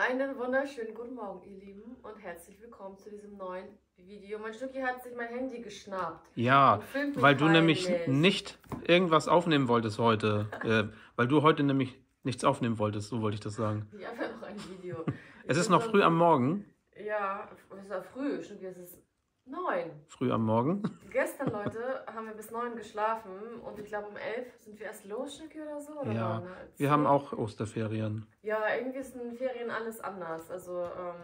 Einen wunderschönen guten Morgen, ihr Lieben, und herzlich willkommen zu diesem neuen Video. Mein Schnucki hat sich mein Handy geschnappt. Ja, weil du nämlich nicht irgendwas aufnehmen wolltest heute. Weil du heute nämlich nichts aufnehmen wolltest, so wollte ich das sagen. Ich habe ja noch ein Video. Es ist noch früh am Morgen. Ja, es ist ja früh, Schnucki, es ist 9. Früh am Morgen. Gestern, Leute, haben wir bis 9 geschlafen und ich glaube um 11 sind wir erst los, Schnucki, oder so? Oder Ja, wann? wir haben auch Osterferien. Ja, irgendwie ist in Ferien alles anders. Also,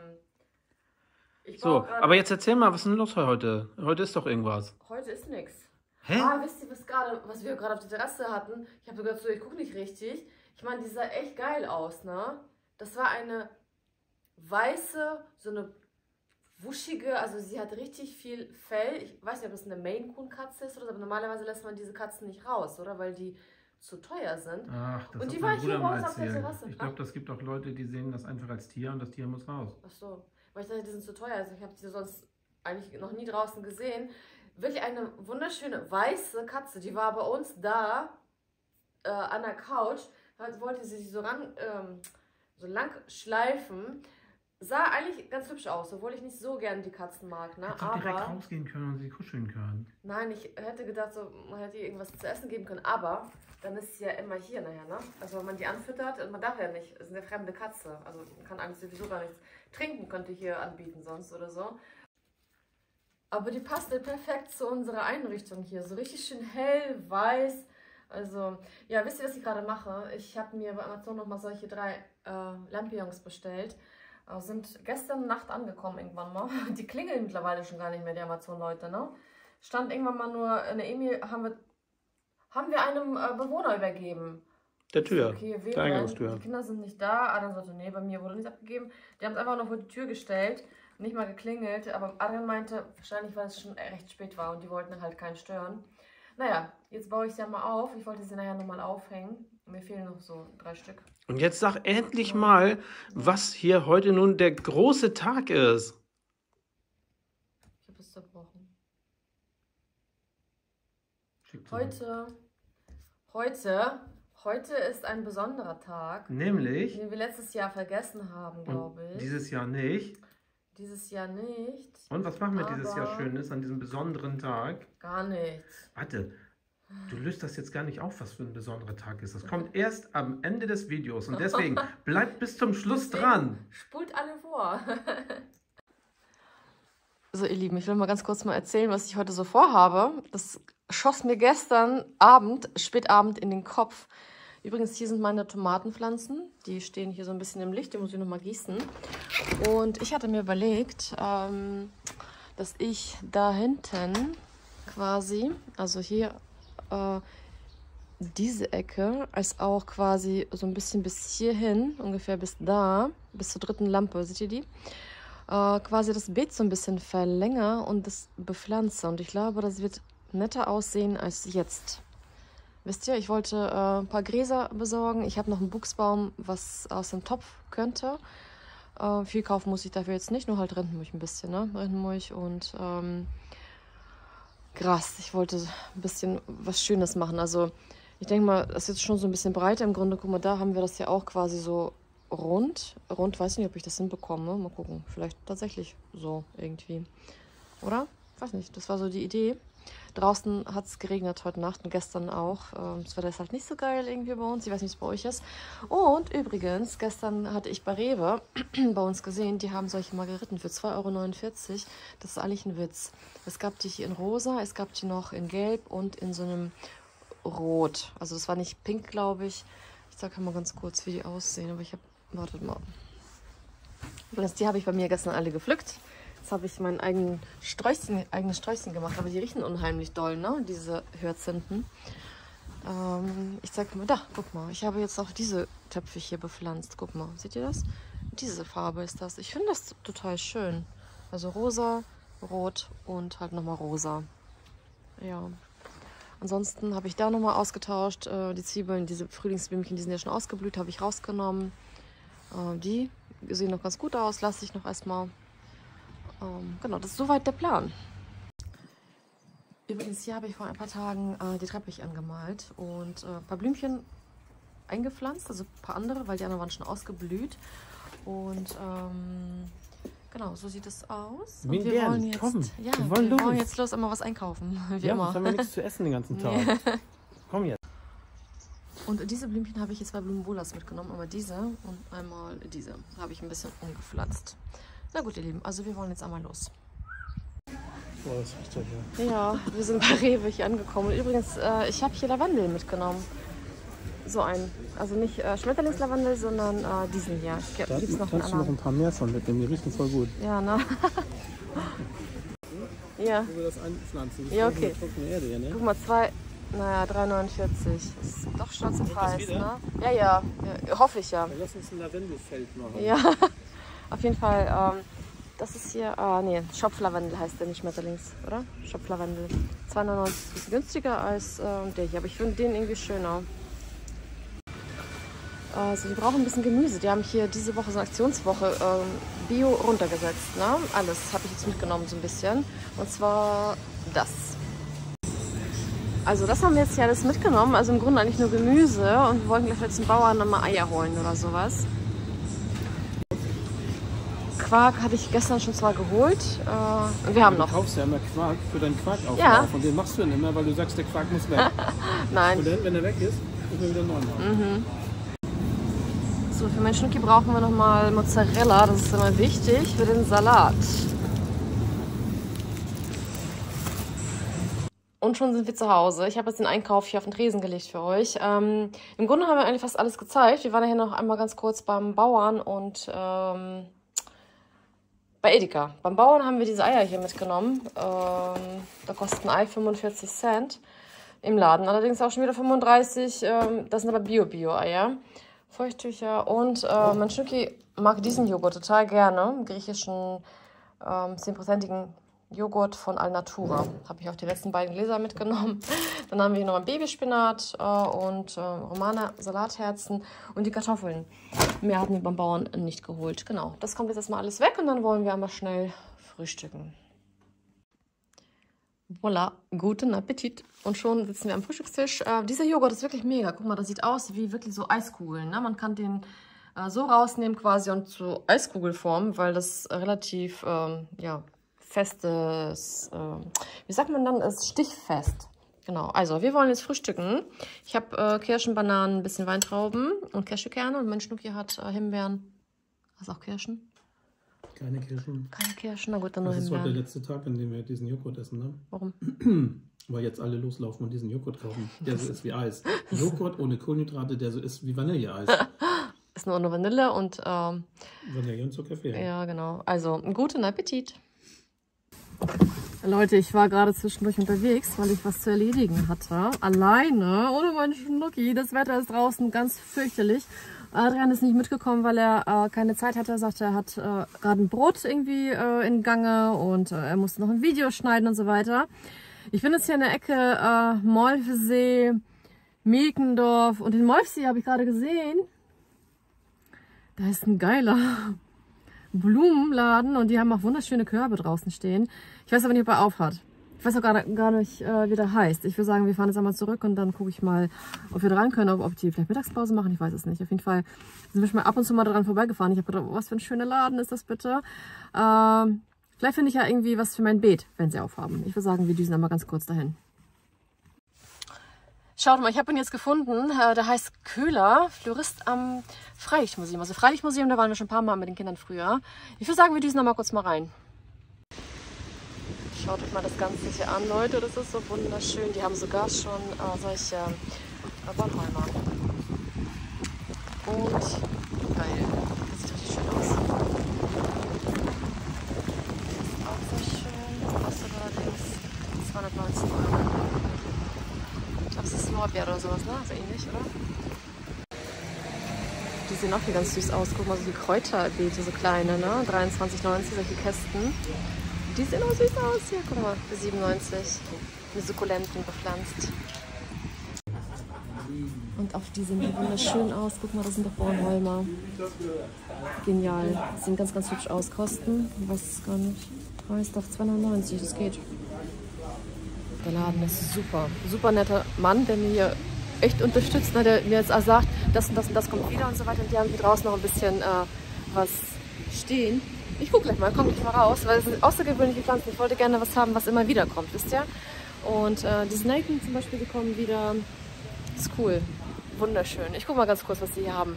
So, aber jetzt erzähl mal, was ist denn los heute? Heute ist doch irgendwas. Heute ist nichts. Hä? Ah, wisst ihr, was wir gerade auf der Terrasse hatten? Ich habe sogar so, ich gucke nicht richtig. Ich meine, die sah echt geil aus, ne? Das war eine weiße, so eine wuschige, also sie hat richtig viel Fell. Ich weiß nicht, ob das eine Maine Coon Katze ist oder so, aber normalerweise lässt man diese Katzen nicht raus, oder? Weil die zu teuer sind. Ach, das und die hat war mein hier Bruder bei mal uns auf der erzählt. Terrasse. Ich glaube, das gibt auch Leute, die sehen das einfach als Tier und das Tier muss raus. Ach so, weil ich dachte, die sind zu teuer. Also ich habe die sonst eigentlich noch nie draußen gesehen. Wirklich eine wunderschöne weiße Katze. Die war bei uns da an der Couch. Wollte sie sich so so lang schleifen. Sah eigentlich ganz hübsch aus, obwohl ich nicht so gern die Katzen mag. Ne? Hättest doch direkt rausgehen können und sie kuscheln können. Nein, ich hätte gedacht, so, man hätte ihr irgendwas zu essen geben können. Aber dann ist sie ja immer hier nachher. Ne? Also wenn man die anfüttert, und man darf ja nicht, es ist eine fremde Katze. Also man kann eigentlich sowieso gar nichts trinken, könnte ich hier anbieten sonst oder so. Aber die passt halt perfekt zu unserer Einrichtung hier. So richtig schön hell, weiß. Also, ja, wisst ihr, was ich gerade mache? Ich habe mir bei Amazon nochmal solche 3 Lampions bestellt. Sind gestern Nacht angekommen irgendwann mal. Die klingeln mittlerweile schon gar nicht mehr, die Amazon-Leute, ne? Stand irgendwann mal nur eine E-Mail, haben wir einem Bewohner übergeben. Der Tür, okay, der Eingangstür. Die Kinder sind nicht da. Adam sagte, nee, bei mir wurde nichts abgegeben. Die haben es einfach noch vor die Tür gestellt, nicht mal geklingelt. Aber Adam meinte, wahrscheinlich, weil es schon recht spät war und die wollten halt keinen stören. Naja, jetzt baue ich sie ja mal auf. Ich wollte sie nachher nochmal aufhängen. Mir fehlen noch so 3 Stück. Und jetzt sag endlich mal, was hier heute nun der große Tag ist. Ich habe es zerbrochen. Heute ist ein besonderer Tag. Nämlich? Den wir letztes Jahr vergessen haben, glaube ich. Dieses Jahr nicht. Dieses Jahr nicht. Und was machen wir dieses Jahr Schönes an diesem besonderen Tag? Gar nichts. Warte, du löst das jetzt gar nicht auf, was für ein besonderer Tag ist. Das kommt erst am Ende des Videos und deswegen bleibt bis zum Schluss dran. Spult alle vor. So, ihr Lieben, ich will mal ganz kurz mal erzählen, was ich heute so vorhabe. Das schoss mir gestern Abend, spätabend in den Kopf. Übrigens, hier sind meine Tomatenpflanzen. Die stehen hier so ein bisschen im Licht. Die muss ich nochmal gießen. Und ich hatte mir überlegt, dass ich da hinten quasi, also hier diese Ecke, als auch quasi so ein bisschen bis hierhin, ungefähr bis da, bis zur 3. Lampe, seht ihr die? Quasi das Beet so ein bisschen verlängere und das bepflanze. Und ich glaube, das wird netter aussehen als jetzt. Wisst ihr, ich wollte ein paar Gräser besorgen. Ich habe noch einen Buchsbaum, was aus dem Topf könnte. Viel kaufen muss ich dafür jetzt nicht, nur halt Rindenmulch ein bisschen, ne? Rindenmulch und Gras. Ich wollte ein bisschen was Schönes machen. Also ich denke mal, das ist jetzt schon so ein bisschen breiter im Grunde. Guck mal, da haben wir das ja auch quasi so rund. Rund, weiß nicht, ob ich das hinbekomme. Mal gucken. Vielleicht tatsächlich so irgendwie. Oder? Weiß nicht. Das war so die Idee. Draußen hat es geregnet heute Nacht und gestern auch. Das Wetter ist halt nicht so geil irgendwie bei uns. Ich weiß nicht, wie es bei euch ist. Und übrigens, gestern hatte ich bei Rewe bei uns gesehen, die haben solche Margeriten für 2,49 Euro. Das ist eigentlich ein Witz. Es gab die hier in rosa, es gab die noch in gelb und in so einem rot. Also das war nicht pink, glaube ich. Ich sage mal ganz kurz, wie die aussehen. Aber ich habe, wartet mal. Übrigens, die habe ich bei mir gestern alle gepflückt. Jetzt habe ich mein eigenes Sträußchen gemacht, aber die riechen unheimlich doll, ne? Diese Hyazinthen. Ich zeig mal, da, guck mal. Ich habe jetzt auch diese Töpfe hier bepflanzt. Guck mal, seht ihr das? Diese Farbe ist das. Ich finde das total schön. Also rosa, rot und halt nochmal rosa. Ja. Ansonsten habe ich da nochmal ausgetauscht. Die Zwiebeln, diese Frühlingsblümchen, die sind ja schon ausgeblüht, habe ich rausgenommen. Die sehen noch ganz gut aus, lasse ich noch erstmal. Genau, das ist soweit der Plan. Übrigens, hier habe ich vor ein paar Tagen die Treppe angemalt und ein paar Blümchen eingepflanzt, also ein paar andere, weil die anderen waren schon ausgeblüht. Und genau, so sieht es aus. Und Wir wollen jetzt, komm, ja, wir wollen jetzt los einmal was einkaufen. Wie ja, immer. wir haben ja nichts zu essen den ganzen Tag. Komm jetzt. Und diese Blümchen habe ich jetzt bei Blumenwohlers mitgenommen. Einmal diese und einmal diese. Habe ich ein bisschen umgepflanzt. Na gut, ihr Lieben, also wir wollen jetzt einmal los. Oh, das riecht ja. Ja, wir sind bei Rewe hier angekommen. Und übrigens, ich habe hier Lavendel mitgenommen. So einen. Also nicht Schmetterlingslavendel, sondern diesen hier. Ich glaube, gibt es noch einen Kannst du noch ein paar mehr von mitnehmen? Die riechen voll gut. Ja, ne? Ja. Wo wir das einpflanzen. Ja, okay. Erde hier, ne? Guck mal, 3,49. Ist doch stolz im Preis, ne? Ja, ja, hoffe ich ja. Dann lass uns ein Lavendelfeld machen. Ja, auf jeden Fall. Das ist hier, nee, Schopflavendel heißt der, nicht Schmetterlings, oder? Schopflavendel. 2,99 ist ein bisschen günstiger als der hier, aber ich finde den irgendwie schöner. Also die brauchen ein bisschen Gemüse. Die haben hier diese Woche so eine Aktionswoche Bio runtergesetzt. Ne? Alles habe ich jetzt mitgenommen so ein bisschen. Und zwar das. Also das haben wir jetzt hier alles mitgenommen. Also im Grunde eigentlich nur Gemüse. Und wir wollten gleich jetzt zum Bauern nochmal Eier holen oder sowas. Quark hatte ich gestern schon zwar geholt. Und wir haben noch. Du kaufst ja immer Quark für deinen Quarkaufbau. Ja. Und den machst du dann immer, weil du sagst, der Quark muss weg. Nein. Und dann, wenn er weg ist, müssen wir wieder neu machen. So, für meinen Schnucki brauchen wir nochmal Mozzarella. Das ist immer wichtig für den Salat. Und schon sind wir zu Hause. Ich habe jetzt den Einkauf hier auf den Tresen gelegt für euch. Im Grunde haben wir eigentlich fast alles gezeigt. Wir waren ja hier noch einmal ganz kurz beim Bauern und bei Edeka. Beim Bauern haben wir diese Eier hier mitgenommen. Da kostet ein Ei 45 Cent im Laden. Allerdings auch schon wieder 35. Das sind aber Bio-Eier. Feuchttücher. Und mein Schnucki mag diesen Joghurt total gerne. Griechischen 10%igen Joghurt von Alnatura. Habe ich auch die letzten beiden Gläser mitgenommen. Dann haben wir hier nochmal Babyspinat und Romana Salatherzen und die Kartoffeln. Mehr hatten wir beim Bauern nicht geholt. Genau, das kommt jetzt erstmal alles weg und dann wollen wir einmal schnell frühstücken. Voilà, guten Appetit. Und schon sitzen wir am Frühstückstisch. Dieser Joghurt ist wirklich mega. Guck mal, das sieht aus wie wirklich so Eiskugeln. Ne? Man kann den so rausnehmen quasi und zu Eiskugelformen, weil das relativ ja, festes, wie sagt man dann, ist stichfest. Genau, also wir wollen jetzt frühstücken. Ich habe Kirschen, Bananen, ein bisschen Weintrauben und Cashewkerne. Und mein Schnucki hat Himbeeren. Hast du auch Kirschen? Keine Kirschen. Keine Kirschen, na gut, dann nur Das ist Himbeeren. heute der letzte Tag, an dem wir diesen Joghurt essen, ne? Warum? Weil jetzt alle loslaufen und diesen Joghurt kaufen, der so ist wie Eis. Joghurt ohne Kohlenhydrate, der so ist wie Vanilleeis. Ist nur Vanille und Vanille und Zucker fehlen. ja, genau. Also, guten Appetit. Leute, ich war gerade zwischendurch unterwegs, weil ich was zu erledigen hatte. Alleine, ohne meinen Schnucki. Das Wetter ist draußen ganz fürchterlich. Adrian ist nicht mitgekommen, weil er keine Zeit hatte. Er sagte, er hat gerade ein Brot irgendwie in Gange und er musste noch ein Video schneiden und so weiter. Ich bin jetzt hier in der Ecke Molfsee, Mekendorf und den Molfsee habe ich gerade gesehen. Da ist ein geiler Blumenladen und die haben auch wunderschöne Körbe draußen stehen. Ich weiß aber nicht, ob er auf hat. Ich weiß auch gar nicht, wie der heißt. Ich würde sagen, wir fahren jetzt einmal zurück und dann gucke ich mal, ob wir dran können, ob die vielleicht Mittagspause machen. Ich weiß es nicht. Auf jeden Fall sind wir schon mal ab und zu mal daran vorbeigefahren. Ich habe gedacht, oh, was für ein schöner Laden ist das bitte. Vielleicht finde ich ja irgendwie was für mein Beet, wenn sie aufhaben. Ich würde sagen, wir düsen einmal ganz kurz dahin. Schaut mal, ich habe ihn jetzt gefunden. Der heißt Köhler, Florist am Freilichtmuseum. Also Freilichtmuseum, da waren wir schon ein paar Mal mit den Kindern früher. Ich würde sagen, wir düsen einmal kurz mal rein. Schaut euch mal das Ganze hier an, Leute. Das ist so wunderschön. Die haben sogar schon solche Bornholmer. Und geil. Das sieht richtig schön aus. Das ist auch sehr schön. Kostet allerdings 219 €. Ich glaube, es ist Lorbeer oder sowas, ne? So ähnlich, oder? Die sehen auch hier ganz süß aus. Guck mal, so die Kräuterbeete, so kleine, ne? 23,90 solche Kästen. Die sehen auch süß aus. Hier, guck mal, für 97. Mit Sukkulenten bepflanzt. Und auch die sehen wunderschön aus. Guck mal, das sind doch Bornholmer. Genial. Die sehen ganz, ganz hübsch aus. Kosten, ich weiß es gar nicht. Preis doch 2,90 €, das geht. Der Laden ist super. Super netter Mann, der mir hier echt unterstützt, ne? Der mir jetzt auch sagt, das und das und das kommt wieder und so weiter. Und die haben hier draußen noch ein bisschen was stehen. Ich gucke gleich mal, komm gleich mal raus, weil es sind außergewöhnliche Pflanzen. Ich wollte gerne was haben, was immer wieder kommt, wisst ihr? Und die Snaken zum Beispiel, die kommen wieder. Ist cool. Wunderschön. Ich gucke mal ganz kurz, was sie hier haben.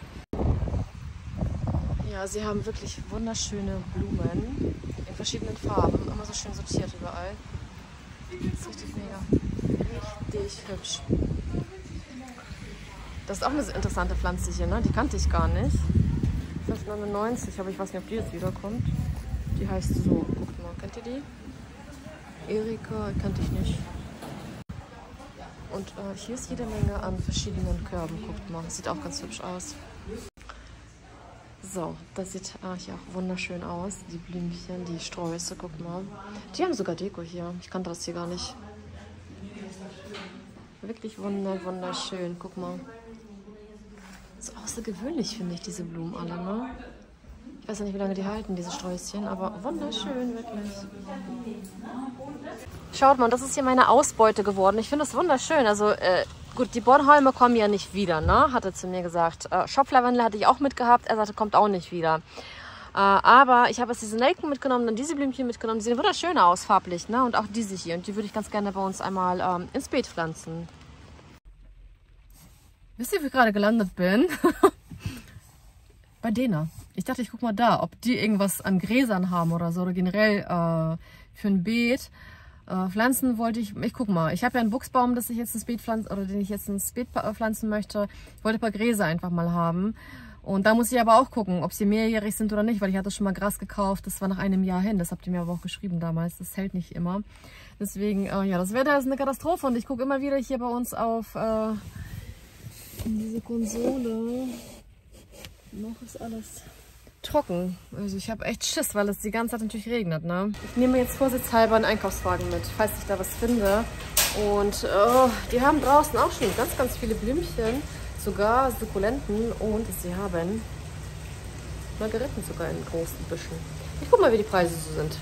Ja, sie haben wirklich wunderschöne Blumen in verschiedenen Farben. Immer so schön sortiert überall. Das ist richtig mega. Richtig hübsch. Das ist auch eine interessante Pflanze hier, ne? Die kannte ich gar nicht. 5,99, aber ich weiß nicht, ob die jetzt wiederkommt. Die heißt so. Guckt mal, kennt ihr die? Erika, kannte ich nicht. Und hier ist jede Menge an verschiedenen Körben. Guckt mal, sieht auch ganz hübsch aus. So, das sieht hier auch wunderschön aus. Die Blümchen, die Sträuße, guckt mal. Die haben sogar Deko hier. Ich kannte das hier gar nicht. Wirklich wunderschön. Guck mal. So außergewöhnlich finde ich diese Blumen alle, ne? Ich weiß ja nicht, wie lange die halten, diese Sträußchen, aber wunderschön, wirklich. Schaut mal, das ist hier meine Ausbeute geworden. Ich finde das wunderschön. Also, gut, die Bornholme kommen ja nicht wieder, ne? Hat er zu mir gesagt. Shoplavendel hatte ich auch mitgehabt. Er sagte, kommt auch nicht wieder. Aber ich habe jetzt diese Nelken mitgenommen, dann diese Blümchen mitgenommen. Die sehen wunderschön aus, farblich, ne? Und auch diese hier. Und die würde ich ganz gerne bei uns einmal ins Beet pflanzen. Wisst ihr, wie ich gerade gelandet bin? Bei Dena. Ich dachte, ich guck mal da, ob die irgendwas an Gräsern haben oder so. Oder generell für ein Beet. Pflanzen wollte ich guck mal. Ich habe ja einen Buchsbaum, das ich jetzt ins Beet pflanzen, oder den ich jetzt ins Beet pflanzen möchte. Ich wollte ein paar Gräser einfach mal haben. Und da muss ich aber auch gucken, ob sie mehrjährig sind oder nicht, weil ich hatte schon mal Gras gekauft. Das war nach einem Jahr hin. Das habt ihr mir aber auch geschrieben damals. Das hält nicht immer. Deswegen, ja, das Wetter ist eine Katastrophe. Und ich gucke immer wieder hier bei uns auf in diese Konsole. Noch ist alles trocken. Also ich habe echt Schiss, weil es die ganze Zeit natürlich regnet, ne? Ich nehme jetzt vorsichtshalber einen Einkaufswagen mit, falls ich da was finde. Und die haben draußen auch schon ganz viele Blümchen, sogar Sukkulenten, und sie haben Margeriten sogar in großen Büschen. Ich guck mal, wie die Preise so sind.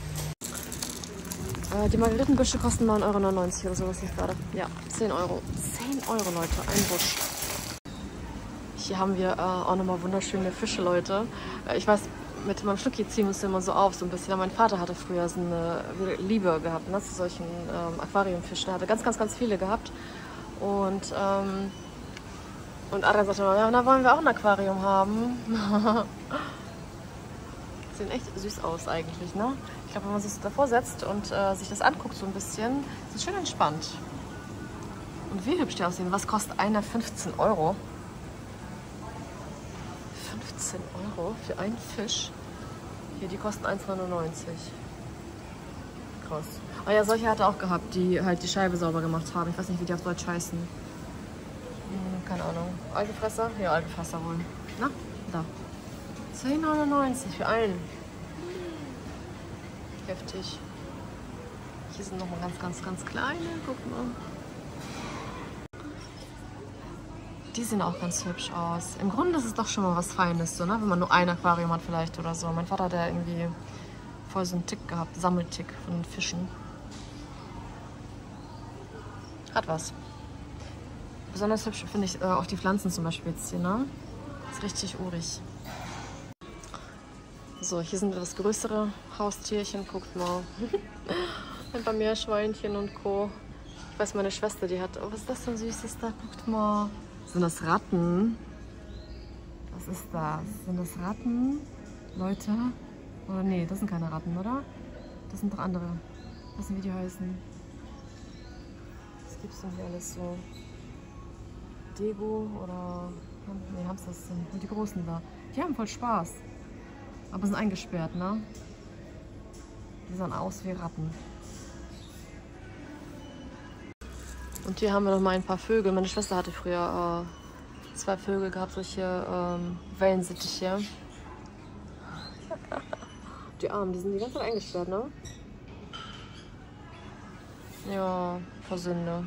Die Margeritenbüsche kosten 9,99 € oder sowas nicht gerade. Ja, 10 Euro. 10 Euro, Leute, ein Busch. Hier haben wir auch nochmal wunderschöne Fische, Leute. Ich weiß, mit meinem Schnucki ziehen wir uns immer so auf, so ein bisschen. Mein Vater hatte früher so eine Liebe gehabt, ne, zu solchen Aquariumfischen. Er hatte ganz viele gehabt. Und Adrian sagte immer, ja, da wollen wir auch ein Aquarium haben. Sehen echt süß aus eigentlich, ne? Ich glaube, wenn man sich so davor setzt und sich das anguckt so ein bisschen, ist es schön entspannt. Und wie hübsch die aussehen. Was kostet einer? 15 Euro. 15 Euro für einen Fisch. Hier, die kosten 1,99 €. Krass. Ah ja, solche hat er auch gehabt, die halt die Scheibe sauber gemacht haben. Ich weiß nicht, wie die auf Deutsch heißen. Keine Ahnung. Algefresser? Ja, Algefresser wohl. Na, da. 10,99 € für einen. Heftig. Hier sind noch mal ganz kleine. Guck mal. Die sehen auch ganz hübsch aus. Im Grunde ist es doch schon mal was Feines, so, ne? Wenn man nur ein Aquarium hat vielleicht oder so. Mein Vater hat ja irgendwie voll so einen Tick gehabt, Sammeltick von den Fischen. Hat was. Besonders hübsch finde ich auch die Pflanzen zum Beispiel jetzt hier, ne? Ist richtig urig. So, hier sind etwas größere Haustierchen, guckt mal. Ein paar Meerschweinchen und Co. Ich weiß, meine Schwester, die hat... Oh, was ist das denn Süßes da? Guckt mal. Sind das Ratten? Was ist das? Sind das Ratten? Leute? Oder nee, das sind keine Ratten, oder? Das sind doch andere. Ich weiß nicht, wie die heißen. Was gibt's denn hier alles so? Dego oder... Nee, Hamsters sind die großen da. Die haben voll Spaß. Aber sind eingesperrt, ne? Die sahen aus wie Ratten. Und hier haben wir noch mal ein paar Vögel. Meine Schwester hatte früher 2 Vögel gehabt, solche Wellensittiche. Die Armen, die sind die ganze Zeit eingesperrt, ne? Ja, Versünde.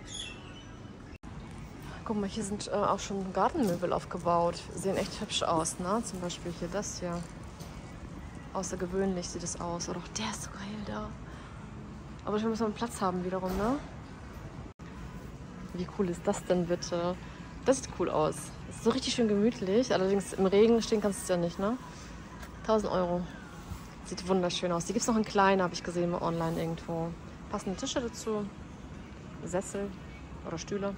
Guck mal, hier sind auch schon Gartenmöbel aufgebaut. Sehen echt hübsch aus, ne? Zum Beispiel hier das hier. Außergewöhnlich sieht es aus. Oder auch der ist so geil da. Aber wir müssen Platz haben wiederum, ne? Wie cool ist das denn bitte? Das sieht cool aus. Das ist so richtig schön gemütlich. Allerdings im Regen stehen kannst du es ja nicht, ne? 1000 Euro. Sieht wunderschön aus. Die gibt es noch in klein, habe ich gesehen, online irgendwo. Passende Tische dazu. Sessel oder Stühle.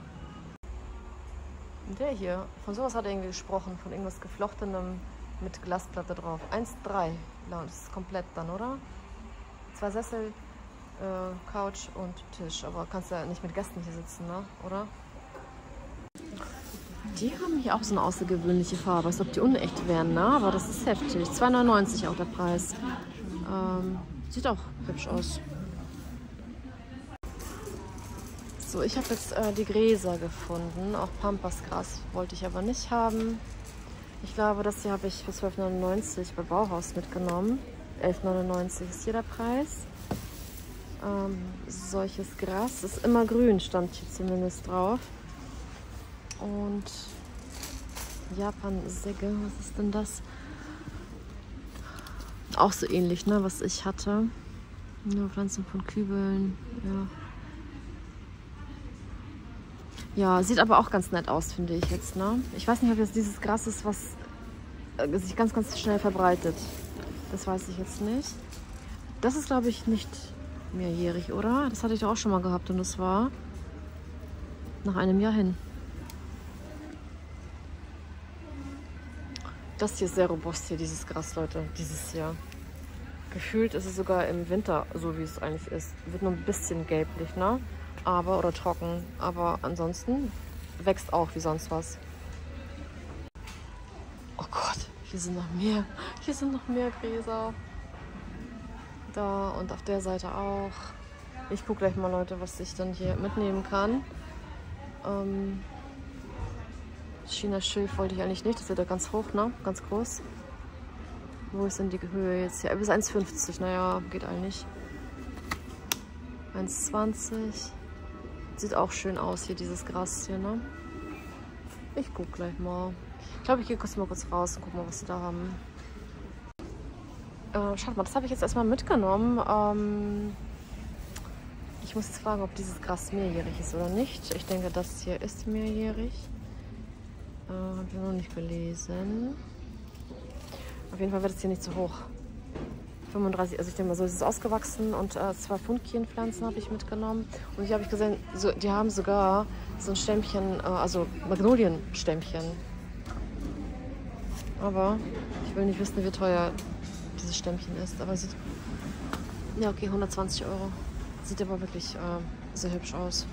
Und der hier, von sowas hat er irgendwie gesprochen. Von irgendwas Geflochtenem mit Glasplatte drauf. 1,3. Ja, das ist komplett dann, oder? 2 Sessel, Couch und Tisch. Aber kannst ja nicht mit Gästen hier sitzen, ne? Oder? Die haben hier auch so eine außergewöhnliche Farbe, als ob die unecht wären, ne? Aber das ist heftig. 2,99 auch der Preis. Sieht auch hübsch aus. So, ich habe jetzt die Gräser gefunden. Auch Pampasgras wollte ich aber nicht haben. Ich glaube, das hier habe ich für 12,99 bei Bauhaus mitgenommen. 11,99 ist hier der Preis. Solches Gras ist immer grün, stand hier zumindest drauf. Und Japan-Segge, was ist denn das? Auch so ähnlich, ne, was ich hatte. Nur Pflanzen von Kübeln, ja. Ja, sieht aber auch ganz nett aus, finde ich jetzt, ne? Ich weiß nicht, ob jetzt dieses Gras ist, was sich ganz, ganz schnell verbreitet. Das weiß ich jetzt nicht. Das ist, glaube ich, nicht mehrjährig, oder? Das hatte ich doch auch schon mal gehabt und das war nach einem Jahr hin. Das hier ist sehr robust hier, dieses Gras, Leute, dieses Jahr. Gefühlt ist es sogar im Winter so, wie es eigentlich ist. Wird nur ein bisschen gelblich, ne? Oder trocken. Aber ansonsten wächst auch wie sonst was. Oh Gott, hier sind noch mehr. Hier sind noch mehr Gräser. Da und auf der Seite auch. Ich gucke gleich mal, Leute, was ich dann hier mitnehmen kann. China-Schilf wollte ich eigentlich nicht. Das wird ja ganz hoch, ne? Ganz groß. Wo ist denn die Höhe jetzt hier? Bis 1,50. Naja, geht eigentlich. 1,20. Sieht auch schön aus hier, dieses Gras hier, ne? Ich guck gleich mal. Ich glaube, ich gehe mal kurz raus und guck mal, was sie da haben. Schaut mal, das habe ich jetzt erstmal mitgenommen. Ich muss jetzt fragen, ob dieses Gras mehrjährig ist oder nicht. Ich denke, das hier ist mehrjährig. Habe ich noch nicht gelesen. Auf jeden Fall wird es hier nicht zu hoch. 35, also ich denke mal, so ist es ausgewachsen und 2 Funkienpflanzen habe ich mitgenommen. Und hier habe ich gesehen, so, die haben sogar so ein Stämmchen, also Magnolienstämmchen. Aber ich will nicht wissen, wie teuer dieses Stämmchen ist. Aber sieht, ja okay, 120 Euro. Sieht aber wirklich sehr hübsch aus.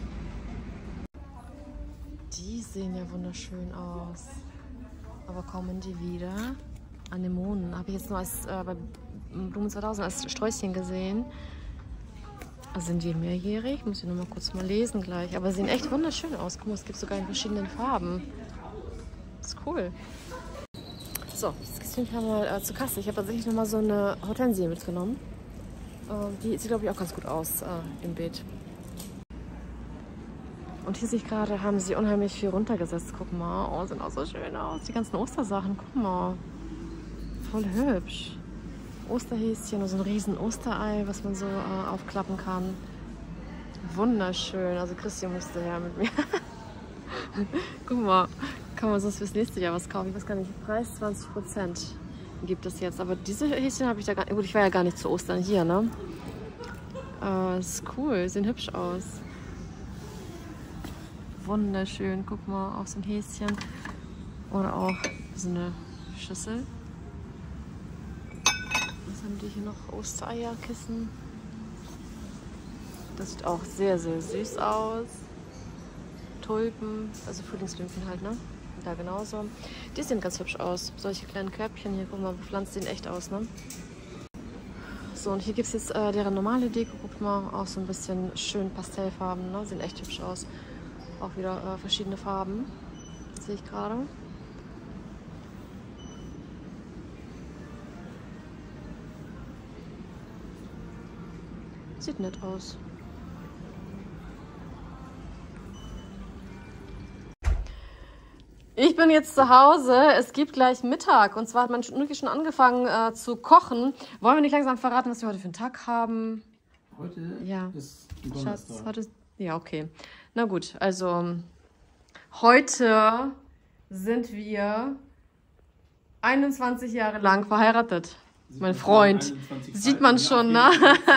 Die sehen ja wunderschön aus. Aber kommen die wieder? Anemonen habe ich jetzt nur als bei Blumen 2000 als Sträußchen gesehen. Also sind die mehrjährig? Muss ich noch mal kurz mal lesen gleich. Aber sehen echt wunderschön aus. Guck mal, es gibt sogar in verschiedenen Farben. Das ist cool. So, jetzt gehen wir mal zur Kasse. Ich habe tatsächlich noch mal so eine Hortensie mitgenommen. Die sieht, glaube ich, auch ganz gut aus im Beet. Und hier sehe ich gerade, haben sie unheimlich viel runtergesetzt. Guck mal, oh, sehen auch so schön aus. Die ganzen Ostersachen, guck mal. Voll hübsch. Osterhäschen, so ein riesen Osterei, was man so aufklappen kann. Wunderschön. Also Christian musste her mit mir. Guck mal, kann man sonst fürs nächste Jahr was kaufen. Ich weiß gar nicht, Preis 20% gibt es jetzt. Aber diese Häschen habe ich da gar nicht. Gut, ich war ja gar nicht zu Ostern hier, ne? Ist cool, sehen hübsch aus. Wunderschön, guck mal, auch so ein Häschen. Oder auch so eine Schüssel. Was haben die hier noch? Ostereierkissen. Das sieht auch sehr, sehr süß aus. Tulpen, also Frühlingsblümchen halt, ne? Da genauso. Die sehen ganz hübsch aus. Solche kleinen Körbchen hier, guck mal, bepflanzt sehen echt aus, ne? So, und hier gibt es jetzt deren normale Deko. Guck mal, auch so ein bisschen schön Pastellfarben, ne? Sehen echt hübsch aus. Auch wieder verschiedene Farben, sehe ich gerade. Sieht nett aus. Ich bin jetzt zu Hause. Es gibt gleich Mittag. Und zwar hat mein Schnucki schon angefangen zu kochen. Wollen wir nicht langsam verraten, was wir heute für einen Tag haben? Heute ja. ist Donnerstag. Schatz, heute ist... Ja, okay. Na gut, also Heute sind wir 21 Jahre lang verheiratet. Mein Freund. Sieht man schon, ne?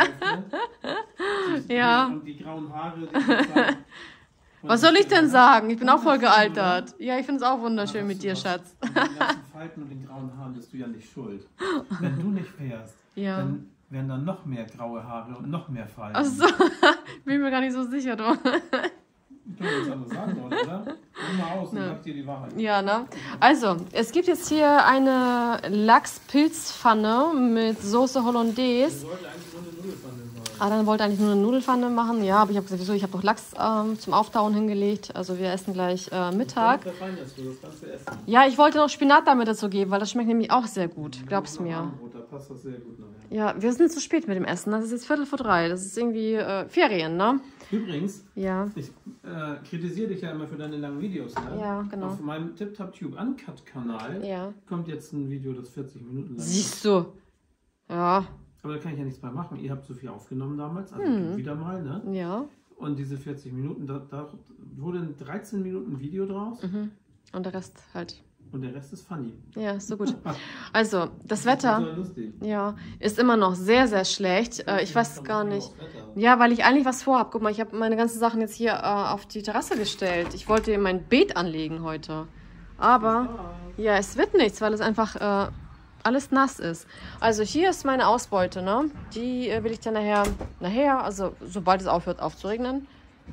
Ja. Und die grauen Haare. Was soll ich denn sagen? Ich bin auch voll gealtert. Ja, ich finde es auch wunderschön mit dir, Schatz. An den ganzen Falten und den grauen Haaren bist du ja nicht schuld. Wenn du nicht fährst, dann werden dann noch mehr graue Haare und noch mehr Falten. Achso, bin mir gar nicht so sicher, du. Ich kann jetzt anders sagen, oder? Geh mal aus und sag dir die Wahrheit. Ja, ne? Also, es gibt jetzt hier eine Lachspilzpfanne mit Soße Hollandaise. Sollte eigentlich nur eine Nudelpfanne sein. Dann wollte eigentlich nur eine Nudelpfanne machen. Ja, aber ich habe gesagt, wieso? Ich habe doch Lachs zum Auftauen hingelegt. Also wir essen gleich Mittag. Das ganze Essen. Ja, ich wollte noch Spinat damit dazu geben, weil das schmeckt nämlich auch sehr gut. Glaub's mir. Da passt das sehr gut nachher. Ja, wir sind zu spät mit dem Essen. Das ist jetzt 2:45. Das ist irgendwie Ferien, ne? Übrigens, ja. Ich kritisiere dich ja immer für deine langen Videos, ne? Ja, genau. Auf meinem TipTapTube Uncut-Kanal kommt jetzt ein Video, das 40 Minuten lang ist. Siehst du? Ja. Aber da kann ich ja nichts mehr machen. Ihr habt so viel aufgenommen damals, also wieder mal, ne? Ja. Und diese 40 Minuten, da wurde ein 13 Minuten Video draus. Und der Rest halt. Und der Rest ist funny. Ja, ist so gut. Also, das Wetter ist immer noch sehr, sehr schlecht. Ich weiß gar nicht. Ja, weil ich eigentlich was vorhabe. Guck mal, ich habe meine ganzen Sachen jetzt hier auf die Terrasse gestellt. Ich wollte mein Beet anlegen heute. Aber, ja, es wird nichts, weil es einfach alles nass ist. Also, hier ist meine Ausbeute, ne? Die will ich dann nachher, also sobald es aufhört aufzuregnen,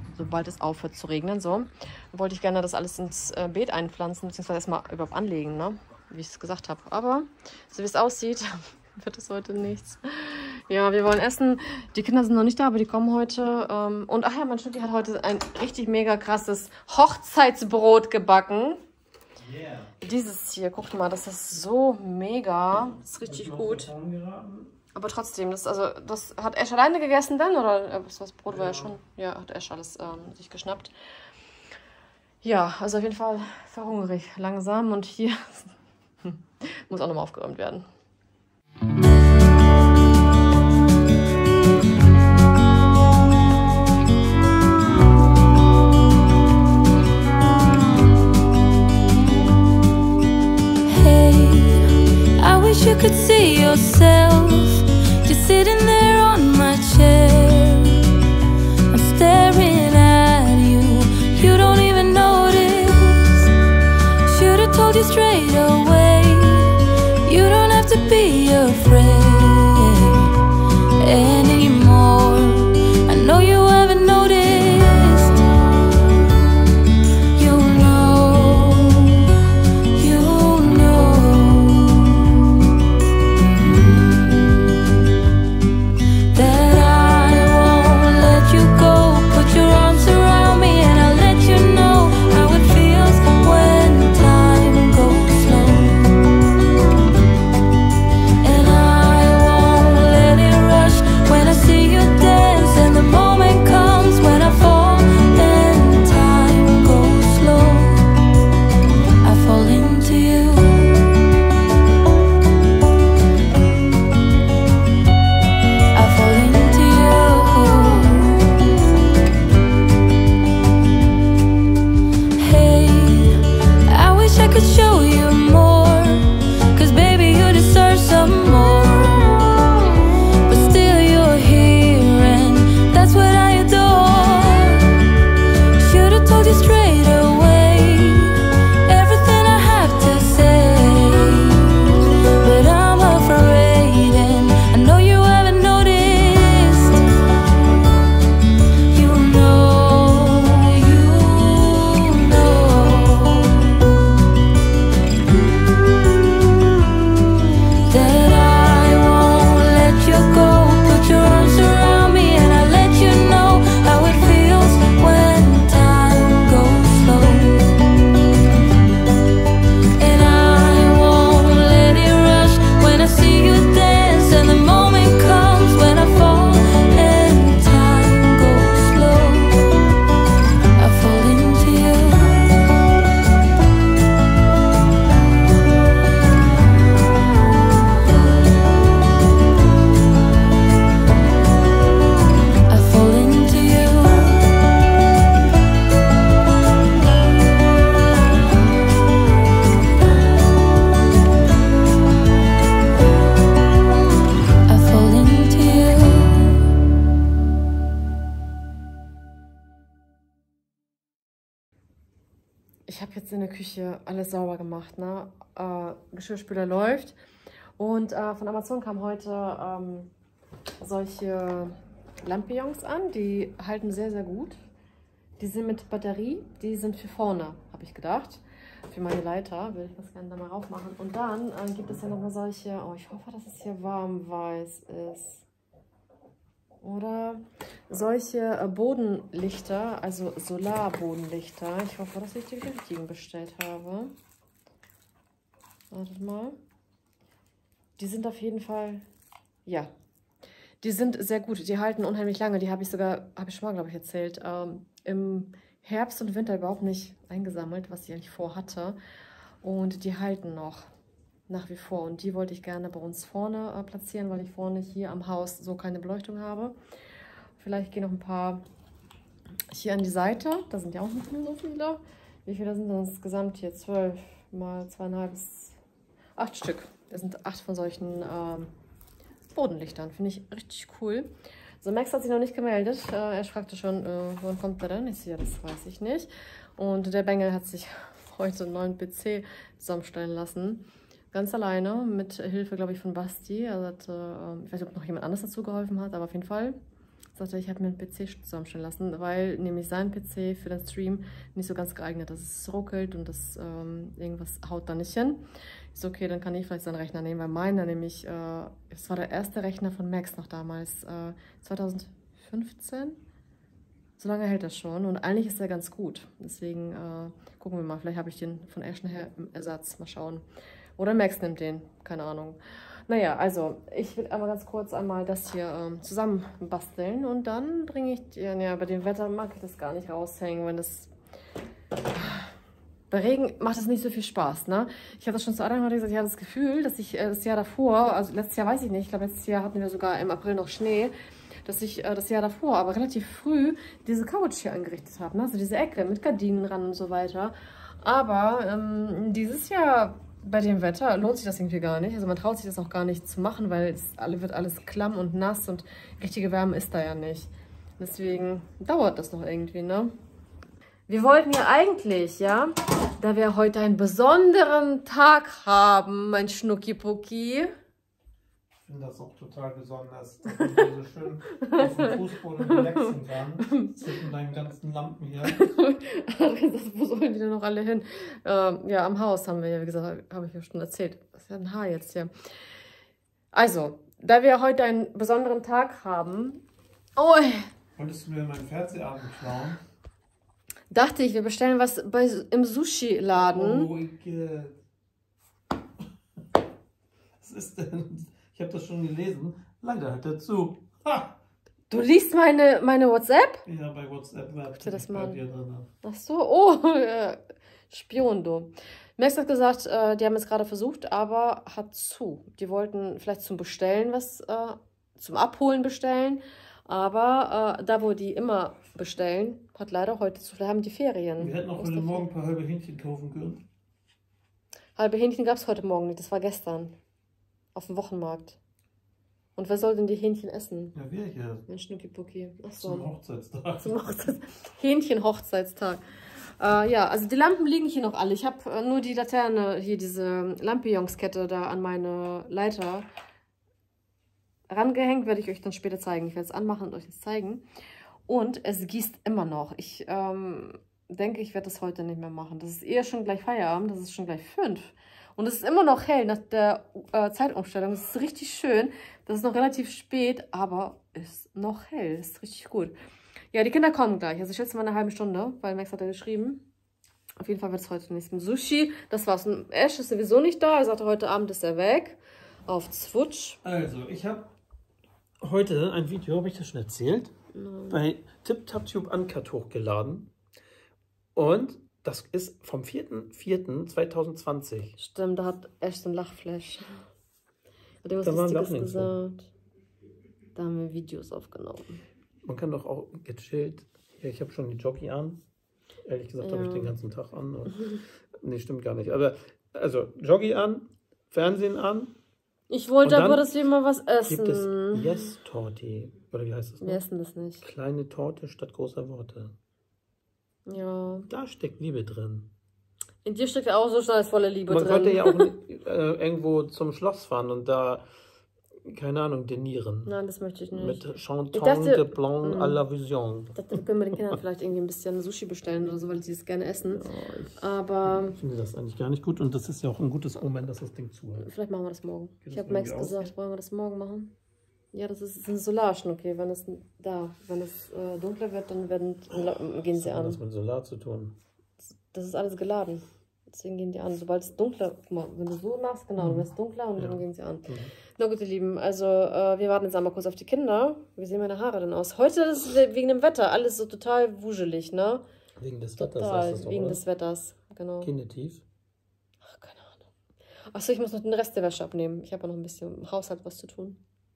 so, wollte ich gerne das alles ins Beet einpflanzen, beziehungsweise erstmal überhaupt anlegen, ne? Wie ich es gesagt habe. Aber, so wie es aussieht, wird es heute nichts. Ja, wir wollen essen. Die Kinder sind noch nicht da, aber die kommen heute. Und ach ja, mein Schnucki hat heute ein richtig mega krasses Hochzeitsbrot gebacken. Yeah. Dieses hier, guckt mal, das ist so mega. Das ist richtig gut. Aber trotzdem, das hat Ash alleine gegessen dann? Oder das Brot war ja schon. Ja, hat Ash alles sich geschnappt. Ja, also auf jeden Fall verhungere ich langsam. Und hier muss auch nochmal aufgeräumt werden. You could see yourself just sitting there on my chair. I'm staring at you, you don't even notice. Should've told you straight away, you don't have to be afraid anymore. I know you haven't noticed. When I see jetzt in der Küche alles sauber gemacht, ne? Geschirrspüler läuft. Und von Amazon kam heute solche Lampions an, die halten sehr, sehr gut. Die sind mit Batterie, die sind für vorne, habe ich gedacht. Für meine Leiter will ich das gerne da mal raufmachen. Und dann gibt es ja noch mal solche, oh, ich hoffe, dass es hier warm-weiß ist. Oder solche Bodenlichter, also Solarbodenlichter. Ich hoffe, dass ich die richtigen bestellt habe. Wartet mal. Die sind auf jeden Fall, ja, die sind sehr gut. Die halten unheimlich lange. Die habe ich sogar, habe ich schon mal, glaube ich, erzählt, im Herbst und Winter überhaupt nicht eingesammelt, was ich eigentlich vorhatte. Und die halten noch nach wie vor. Und die wollte ich gerne bei uns vorne platzieren, weil ich vorne hier am Haus so keine Beleuchtung habe. Vielleicht gehen noch ein paar hier an die Seite. Da sind ja auch nicht mehr so viele. Wie viele sind denn insgesamt hier? 12 mal 2,5 bis 8 Stück. Das sind 8 von solchen Bodenlichtern. Finde ich richtig cool. So, Max hat sich noch nicht gemeldet. Er fragte schon, wann kommt er denn? Ich sehe, das weiß ich nicht. Und der Bengel hat sich heute einen neuen PC zusammenstellen lassen. Ganz alleine, mit Hilfe, glaube ich, von Basti. Er sagte, ich weiß nicht, ob noch jemand anderes dazu geholfen hat, aber auf jeden Fall sagte er, ich habe mir einen PC zusammenstellen lassen, weil nämlich sein PC für den Stream nicht so ganz geeignet ist. Es ruckelt und das irgendwas haut da nicht hin. Ist okay, dann kann ich vielleicht seinen Rechner nehmen, weil meiner nämlich, es war der erste Rechner von Max noch damals, 2015. So lange hält das schon und eigentlich ist er ganz gut. Deswegen gucken wir mal, vielleicht habe ich den von Ashton her im Ersatz. Mal schauen. Oder Max nimmt den, keine Ahnung. Naja, also ich will einmal ganz kurz einmal das hier zusammen basteln und dann bringe ich, ja, bei dem Wetter mag ich das gar nicht raushängen, wenn das, bei Regen macht es nicht so viel Spaß, ne? Ich habe das schon zu Adam heute gesagt, ich habe das Gefühl, dass ich das Jahr davor, also letztes Jahr weiß ich nicht, ich glaube letztes Jahr hatten wir sogar im April noch Schnee, dass ich das Jahr davor, aber relativ früh, diese Couch hier eingerichtet habe, ne? Also diese Ecke mit Gardinen ran und so weiter. Aber dieses Jahr bei dem Wetter lohnt sich das irgendwie gar nicht. Also man traut sich das auch gar nicht zu machen, weil es wird alles klamm und nass und richtige Wärme ist da ja nicht. Deswegen dauert das noch irgendwie, ne? Wir wollten ja eigentlich, ja, da wir heute einen besonderen Tag haben, mein Schnuckipucki. Ich finde das auch total besonders, dass man so schön auf dem Fußboden relaxen kann, zwischen deinen ganzen Lampen hier. Wo sollen die denn noch alle hin? Ja, am Haus haben wir ja, wie gesagt, habe ich ja schon erzählt. Das ist ja ein Haar jetzt hier. Also, da wir heute einen besonderen Tag haben... Oh, wolltest du mir meinen Fernsehabend klauen? Dachte ich, wir bestellen was im Sushi-Laden. Oh, was ist denn... Ich habe das schon gelesen. Leider hat er zu. Ha! Du liest meine WhatsApp? Ja, bei WhatsApp war das mal bei dir drin. Ach so, oh, Spion, du. Max hat gesagt, die haben es gerade versucht, aber hat zu. Die wollten vielleicht zum Bestellen was, zum Abholen bestellen. Aber da, wo die immer bestellen, hat leider heute zu viel, haben die Ferien. Wir hätten auch heute Morgen ein paar halbe Hähnchen kaufen können. Halbe Hähnchen gab es heute Morgen nicht, das war gestern. Auf dem Wochenmarkt. Und wer soll denn die Hähnchen essen? Ja, wir hier. Mein Schnuckipucki. Achso. Zum Hochzeitstag. Zum Hähnchen-Hochzeitstag. Ja, also die Lampen liegen hier noch alle. Ich habe nur die Laterne, hier diese Lampionskette da an meine Leiter rangehängt. Werde ich euch dann später zeigen. Ich werde es anmachen und euch das zeigen. Und es gießt immer noch. Ich denke, ich werde das heute nicht mehr machen. Das ist eher schon gleich Feierabend. Das ist schon gleich 5. Und es ist immer noch hell nach der Zeitumstellung. Es ist richtig schön. Das ist noch relativ spät, aber ist noch hell. Ist richtig gut. Ja, die Kinder kommen gleich. Also ich schätze mal eine halbe Stunde, weil Max hat ja geschrieben. Auf jeden Fall wird es heute nichts mit Sushi. Das war's. Und Ash ist sowieso nicht da. Er sagte, heute Abend ist er weg. Auf Zwutsch. Also, ich habe heute ein Video, habe ich das schon erzählt, bei TipTapTube Uncut hochgeladen. Und das ist vom 4.4.2020. Stimmt, da hat Ash so ein Lachflash. Hat er was Da waren wir Lustiges auch nicht so. gesagt. Da haben wir Videos aufgenommen. Man kann doch auch gechillt. Ja, ich habe schon die Jockey an. Ehrlich gesagt habe ich den ganzen Tag an. Und nee, stimmt gar nicht. Aber also Jockey an, Fernsehen an. Ich wollte Und aber, dann dass wir mal was essen. Gibt es Yes-Torti. Oder wie heißt das? Wir essen das nicht. Kleine Torte statt großer Worte. Ja. Da steckt Liebe drin. In dir steckt ja auch so schnell volle Liebe Man drin. könnte ja auch irgendwo zum Schloss fahren und da, keine Ahnung, denieren. Nein, das möchte ich nicht. Mit Chanton dachte- de Blanc à la Vision. Ich dachte, wir können mit den Kindern vielleicht irgendwie ein bisschen Sushi bestellen oder so, weil die es gerne essen. Aber Ich finde das eigentlich gar nicht gut und das ist ja auch ein gutes Omen, dass das Ding zu hat. vielleicht machen wir das morgen. Geht Ich das habe Max irgendwie gesagt, wollen wir das morgen machen? Ja, das ist ein Solarchen, okay. Wenn es dunkler wird, dann gehen sie Was hat an. das mit Solar zu tun? Das ist alles geladen. Deswegen gehen die an. Sobald es dunkler, guck mal, wenn du so machst, genau, dann wird es dunkler und dann gehen sie an. Na gut, ihr Lieben, also wir warten jetzt einmal kurz auf die Kinder. Wie sehen meine Haare denn aus? Heute ist es wegen dem Wetter alles so total wuselig, ne? Wegen des Wetters Total, ist das doch, wegen oder? des Wetters, genau. Kinetief. Ach, keine Ahnung. Achso, ich muss noch den Rest der Wäsche abnehmen. Ich habe noch ein bisschen im Haushalt was zu tun.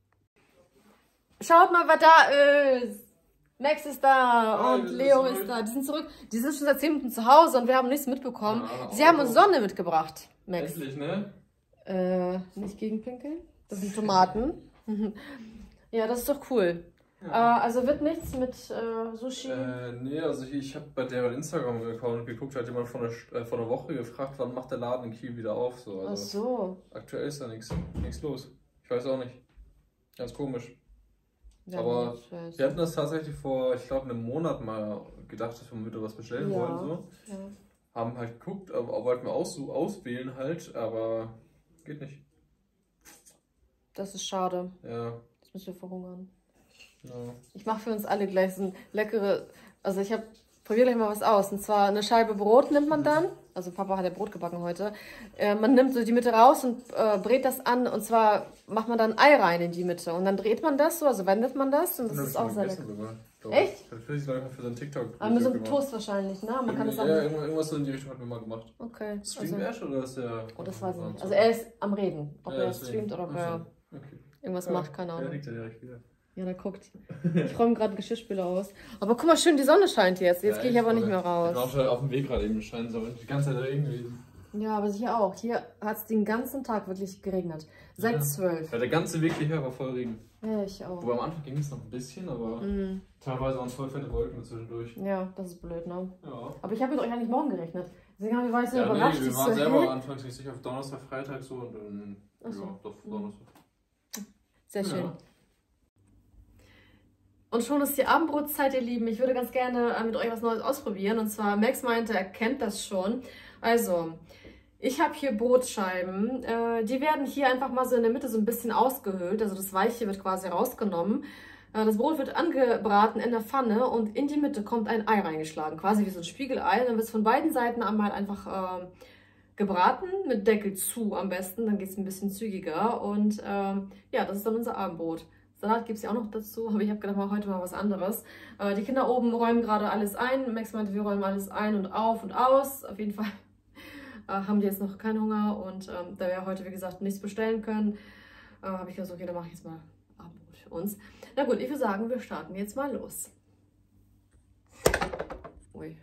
Schaut mal, was da ist. Max ist da und Leo ist da. Die sind zurück. Die sind schon seit 10 Minuten zu Hause und wir haben nichts mitbekommen. Ja, Sie haben uns Sonne mitgebracht, Max. Endlich, ne? Nicht gegenpinkeln. Das sind Tomaten. Ja, das ist doch cool. Ja. Also wird nichts mit Sushi. Nee, also ich habe bei deren Instagram-Account geguckt, hat jemand vor einer Woche gefragt, wann macht der Laden in Kiel wieder auf. So. Ach Also so. aktuell ist da nichts los. Ich weiß auch nicht. Ganz komisch. Ja, Aber ich weiß. wir hatten das tatsächlich vor, ich glaube, einem Monat mal gedacht, dass wir wieder was bestellen Ja. wollen. So. Ja. Haben halt geguckt, aber wollten wir auswählen halt, aber geht nicht. Das ist schade. Ja, Jetzt müssen wir verhungern. ja. Ich mache für uns alle gleich so ein leckere. Also ich probiere gleich mal was aus. Und zwar eine Scheibe Brot nimmt man dann. Also Papa hat ja Brot gebacken heute. Man nimmt so die Mitte raus und brät das an. Und zwar macht man dann Ei rein in die Mitte. Und dann dreht man das so, also wendet man das. Und das ist auch sehr lecker. Echt? Das will ich sogar für so einen TikTok. Aber mit so einem Toast wahrscheinlich, ne? Man kann das Ja, dann. irgendwas so in die Richtung hat wir mal gemacht. Okay. Streamt Ash oder ist der. Oh, das weiß ich nicht. Also er ist am Reden. Ob Ja, er deswegen. streamt oder ob er Okay. irgendwas Ja, macht, keine Der Ahnung. liegt ja direkt wieder. Ja, der guckt. Ich räume gerade einen Geschirrspüler aus. Aber guck mal, schön, die Sonne scheint jetzt. Jetzt gehe ich aber nicht mehr Ich war auch raus. schon auf dem Weg gerade eben scheinen sollen. Die ganze Zeit Regen gewesen. Ja, aber hier auch. Hier hat es den ganzen Tag wirklich geregnet. Seit Ja. 12. Ja, der ganze Weg hierher war voll Regen. Ja, ich auch. Wobei am Anfang ging es noch ein bisschen, aber teilweise waren es voll fette Wolken zwischendurch. Ja, das ist blöd, ne? Ja. Aber ich habe mit euch eigentlich morgen gerechnet. Deswegen habe ich war ich so Ja, überrascht. nee, wir Ich waren so, selber hä? anfangs nicht sicher auf Donnerstag, Freitag so und dann. Ach so. Ja, doch Donnerstag. Sehr schön. Ja. Und schon ist die Abendbrotzeit, ihr Lieben. Ich würde ganz gerne mit euch was Neues ausprobieren. Und zwar, Max meinte, er kennt das schon. Also, ich habe hier Brotscheiben. Die werden hier einfach mal so in der Mitte so ein bisschen ausgehöhlt. Also das Weiche wird quasi rausgenommen. Das Brot wird angebraten in der Pfanne und in die Mitte kommt ein Ei reingeschlagen. Quasi wie so ein Spiegelei. Dann wird es von beiden Seiten einmal einfach gebraten, mit Deckel zu am besten. Dann geht es ein bisschen zügiger. Und ja, das ist dann unser Abendbrot. Salat gibt es ja auch noch dazu, aber ich habe gedacht, mal heute mal was anderes. Die Kinder oben räumen gerade alles ein. Max meinte, wir räumen alles ein und auf und aus. Auf jeden Fall haben die jetzt noch keinen Hunger. Und da wir heute, wie gesagt, nichts bestellen können, habe ich gesagt, okay, dann mache ich jetzt mal Abendbrot für uns. Na gut, ich würde sagen, wir starten jetzt mal los. Ui.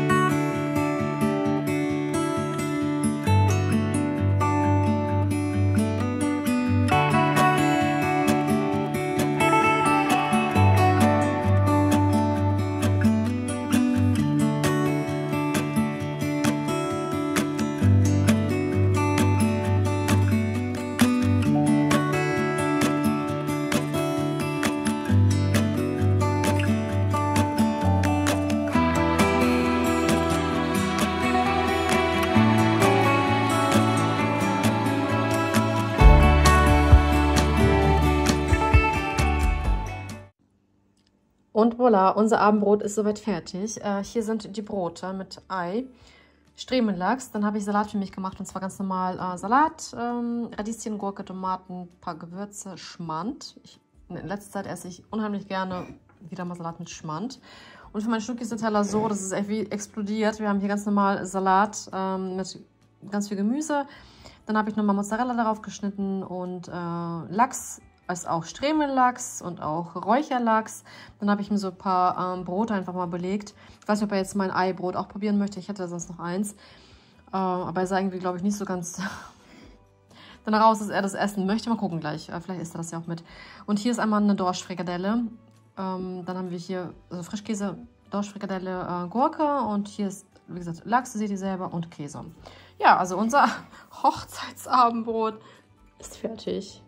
Und voilà, unser Abendbrot ist soweit fertig. Hier sind die Brote mit Ei, Stremellachs. Dann habe ich Salat für mich gemacht und zwar ganz normal Salat, Radieschen, Gurke, Tomaten, ein paar Gewürze, Schmand. In letzter Zeit esse ich unheimlich gerne wieder mal Salat mit Schmand. Und für meinen Schnucki ist der Teller so, das ist echt wie explodiert. Wir haben hier ganz normal Salat mit ganz viel Gemüse. Dann habe ich nochmal Mozzarella darauf geschnitten und Lachs. Ist auch Stremellachs und auch Räucherlachs. Dann habe ich mir so ein paar Brote einfach mal belegt. Ich weiß nicht, ob er jetzt mein Eibrot auch probieren möchte. Ich hätte sonst noch eins. Aber er sah irgendwie, glaube ich, nicht so ganz danach aus, dass er das essen möchte. Mal gucken gleich. Vielleicht isst er das ja auch mit. Und hier ist einmal eine Dorschfrikadelle. Dann haben wir hier also Frischkäse, Dorschfrikadelle, Gurke. Und hier ist wie gesagt, Lachs seht ihr selber und Käse. Ja, also unser Hochzeitsabendbrot ist fertig.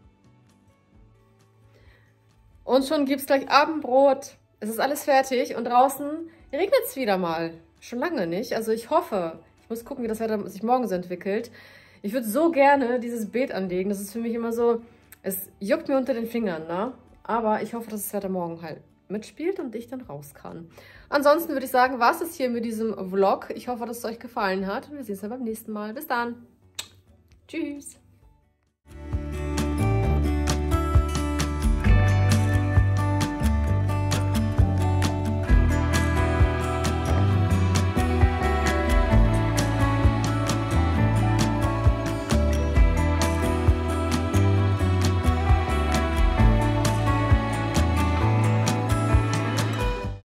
Und schon gibt es gleich Abendbrot. Es ist alles fertig und draußen regnet es wieder mal. Schon lange nicht. Also ich hoffe, ich muss gucken, wie das Wetter sich morgen so entwickelt. Ich würde so gerne dieses Beet anlegen. Das ist für mich immer so, es juckt mir unter den Fingern, ne? Aber ich hoffe, dass das Wetter morgen halt mitspielt und ich dann raus kann. Ansonsten würde ich sagen, war es das hier mit diesem Vlog. Ich hoffe, dass es euch gefallen hat. Wir sehen uns dann beim nächsten Mal. Bis dann. Tschüss.